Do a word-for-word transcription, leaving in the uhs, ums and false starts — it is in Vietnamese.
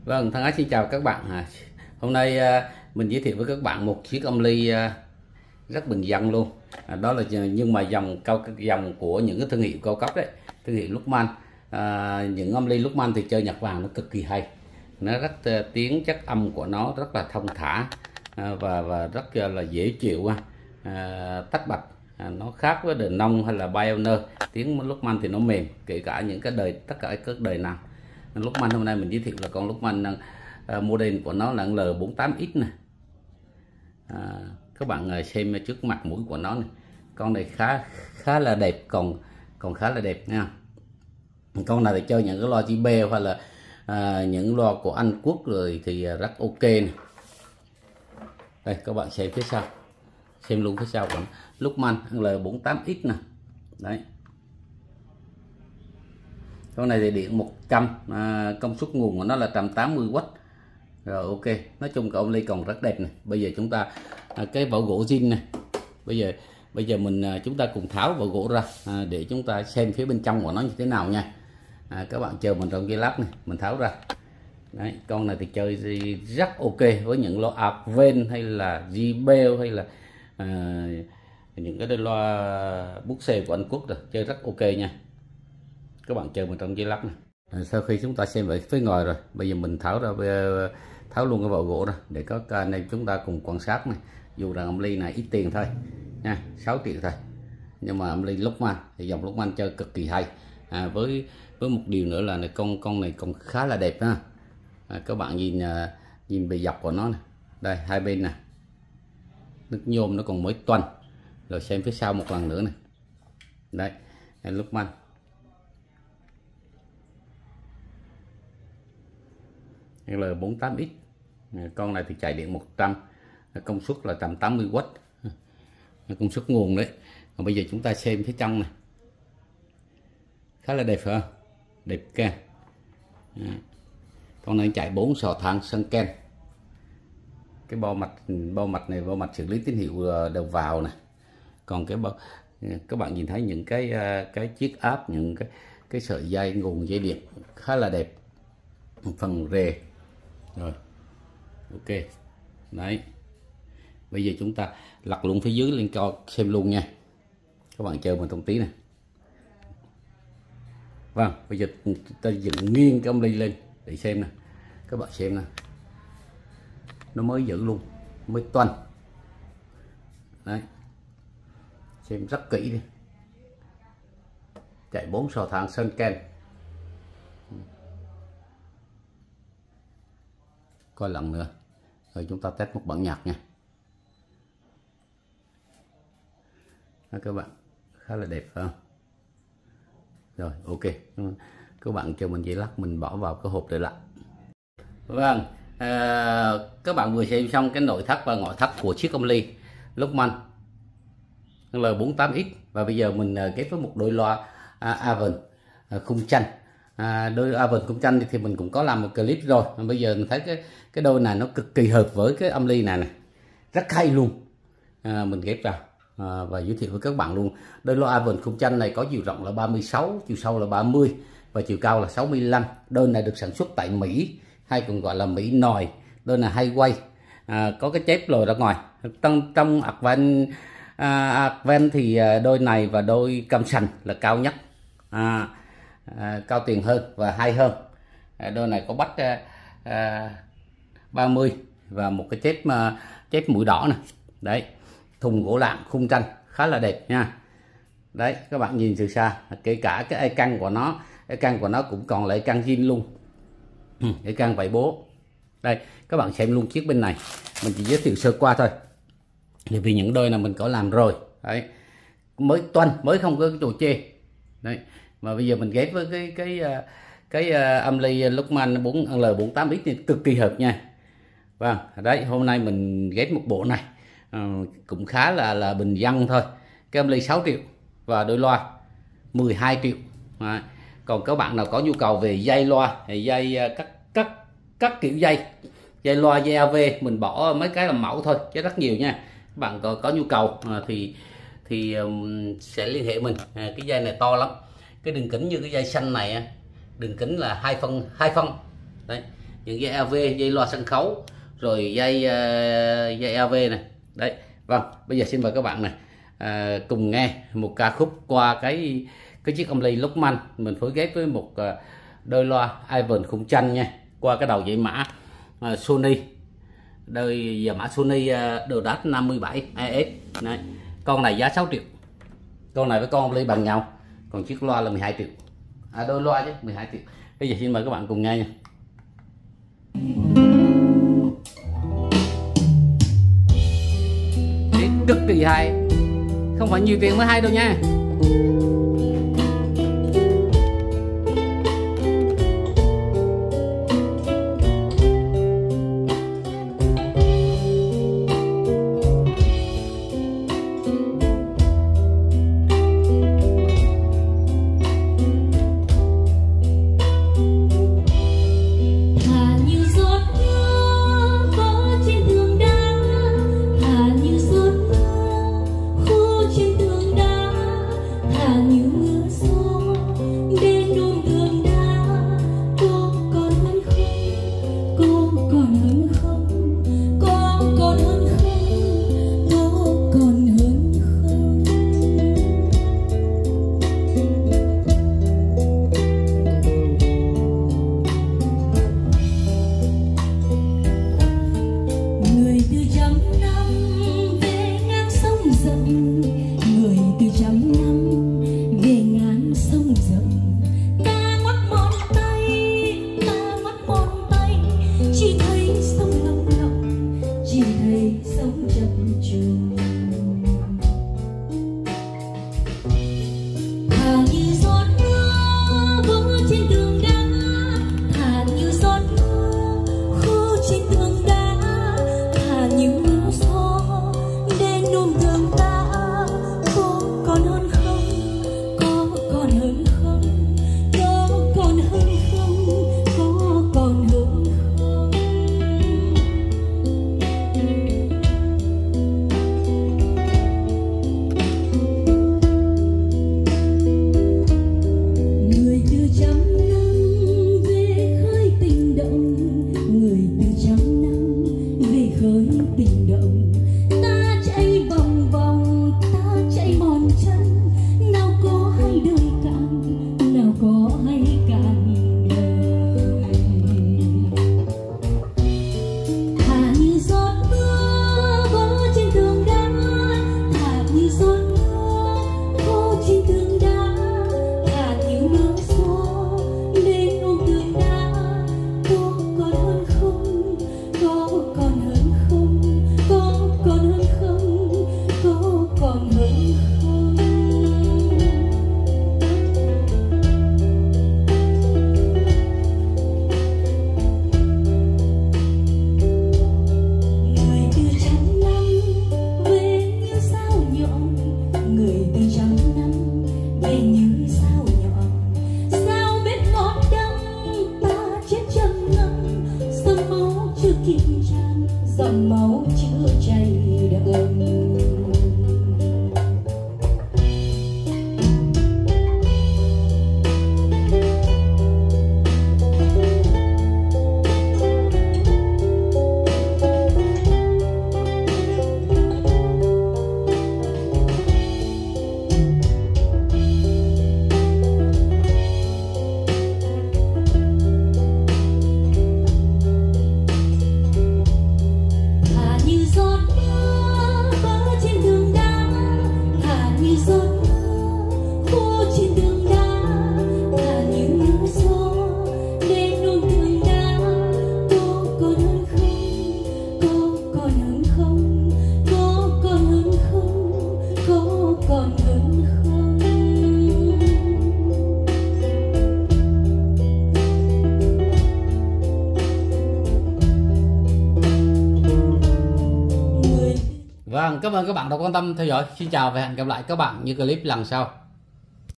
Vâng, thân ái xin chào các bạn. À, hôm nay à, mình giới thiệu với các bạn một chiếc âm ly à, rất bình dân luôn. À, đó là nhưng mà dòng cao dòng của những cái thương hiệu cao cấp đấy, thương hiệu Luckman. À, những âm ly Luckman thì chơi nhạc vàng nó cực kỳ hay, nó rất à, tiếng chất âm của nó rất là thông thả à, và và rất là dễ chịu. À, tách bạch à, nó khác với đời nông hay là Pioneer. Tiếng Luckman thì nó mềm, kể cả những cái đời tất cả các đời nào. Luckman hôm nay mình giới thiệu là con Luckman uh, model của nó là L bốn tám X này. À, các bạn xem trước mặt mũi của nó này, con này khá khá là đẹp, còn còn khá là đẹp nha. Con này thì chơi những cái loa gi bê hoặc là à, những loa của Anh Quốc rồi thì rất ok này. Đây các bạn xem phía sau, xem luôn phía sau của Luckman L bốn tám X nè. Đấy, con này thì điện một trăm, à, công suất nguồn của nó là một trăm tám mươi oát. Rồi ok, nói chung cái âm ly còn rất đẹp này. Bây giờ chúng ta à, cái vỏ gỗ zin này, bây giờ bây giờ mình à, chúng ta cùng tháo vỏ gỗ ra à, để chúng ta xem phía bên trong của nó như thế nào nha. À, các bạn chờ mình trong cái lắp này, mình tháo ra. Đấy, con này thì chơi rất ok với những loa Advent hay là gi bê hay là à, những cái loa bút xê của Anh Quốc rồi, chơi rất ok nha. Các bạn chơi mình trong dây lắp này. À, sau khi chúng ta xem về phía ngoài rồi, bây giờ mình tháo ra tháo luôn cái vỏ gỗ ra để có anh em chúng ta cùng quan sát này. Dù rằng âm ly này ít tiền thôi nha, sáu triệu thôi, nhưng mà âm ly Luckman thì dòng Luckman chơi cực kỳ hay. À, với với một điều nữa là này, con con này còn khá là đẹp ha. À, các bạn nhìn à, nhìn bề dọc của nó này. Đây hai bên này, nước nhôm nó còn mới toanh. Rồi xem phía sau một lần nữa này. Đây Luckman L bốn tám X. Con này thì chạy điện một trăm, công suất là một trăm tám mươi oát, công suất nguồn đấy. Còn bây giờ chúng ta xem phía trong này, khá là đẹp phải không? Đẹp ca. Con này chạy bốn sò than sân ken. Cái bo mạch bo mạch này bo mạch xử lý tín hiệu đầu vào này. Còn cái bo, các bạn nhìn thấy những cái cái chiếc áp, những cái cái sợi dây nguồn dây điện khá là đẹp. Phần rề rồi ok. Đấy, bây giờ chúng ta lật luôn phía dưới lên cho xem luôn nha. Các bạn chờ mình thông tí này. Vâng, bây giờ ta dựng nghiêng cái âm ly lên để xem nè. Các bạn xem nè, nó mới giữ luôn, mới toanh. Đấy, xem rất kỹ đi. Chạy bốn sò than sơn ken. Coi lần nữa rồi chúng ta test một bản nhạc nha. Đó, các bạn khá là đẹp phải không? Rồi ok, các bạn cho mình dây lắc mình bỏ vào cái hộp để lại. Vâng, à, các bạn vừa xem xong cái nội thất và ngoại thất của chiếc âm ly Luckman L bốn tám X. Và bây giờ mình ghép với một đôi loa à, Avon à, khung tranh. À, đôi Avon khung tranh thì mình cũng có làm một clip rồi. Bây giờ mình thấy cái cái đôi này nó cực kỳ hợp với cái âm ly này này, rất hay luôn. À, mình ghép vào à, và giới thiệu với các bạn luôn. Đôi loa Avon khung tranh này có chiều rộng là ba mươi sáu, chiều sâu là ba mươi và chiều cao là sáu mươi lăm. Đôi này được sản xuất tại Mỹ, hay còn gọi là Mỹ nòi. Đôi này hay quay, à, có cái chép lồi ra ngoài. Trong trong Advent à, Advent thì đôi này và đôi cam sành là cao nhất, à, à, cao tiền hơn và hay hơn. À, đôi này có bắt à, à, ba mươi và một cái chép mà chép mũi đỏ này. Đấy, thùng gỗ lạng khung tranh khá là đẹp nha. Đấy, các bạn nhìn từ xa, kể cả cái ai căng của nó, cái căng của nó cũng còn lại căng zin luôn. Cái căng vải bố. Đây, các bạn xem luôn chiếc bên này. Mình chỉ giới thiệu sơ qua thôi. Bởi vì những đôi này mình có làm rồi. Đấy, mới toanh, mới không có cái đồ chê. Đấy, mà bây giờ mình ghép với cái cái cái, cái âm ly Luckman L bốn tám X thì cực kỳ hợp nha. Vâng, đấy, hôm nay mình ghép một bộ này à, cũng khá là là bình dân thôi. Cái âm ly sáu triệu và đôi loa mười hai triệu. Đấy. Còn các bạn nào có nhu cầu về dây loa, dây các các các kiểu dây, dây loa, dây a vê, mình bỏ mấy cái làm mẫu thôi chứ rất nhiều nha. Các bạn có, có nhu cầu à, thì thì um, sẽ liên hệ mình. À, cái dây này to lắm, cái đường kính như cái dây xanh này, đường kính là hai phân hai phân. Đấy, những dây a vê, dây loa sân khấu, rồi dây uh, dây a vê này. Đấy, vâng, bây giờ xin mời các bạn này uh, cùng nghe một ca khúc qua cái cái chiếc âm ly Luckman mình phối ghép với một uh, đôi loa Ivan khung tranh nha, qua cái đầu dây mã uh, Sony, đôi giờ mã Sony uh, Dodat năm mươi bảy e ét. Đấy, con này giá sáu triệu, con này với con âm ly bằng nhau, còn chiếc loa là mười hai triệu, à, đôi loa chứ mười hai triệu. Bây giờ xin mời các bạn cùng nghe nha. Cực kỳ hay, không phải nhiều tiền mới hay đâu nha. dòng máu chữa cháy đậm. Vâng, cảm ơn các bạn đã quan tâm theo dõi. Xin chào và hẹn gặp lại các bạn những clip lần sau.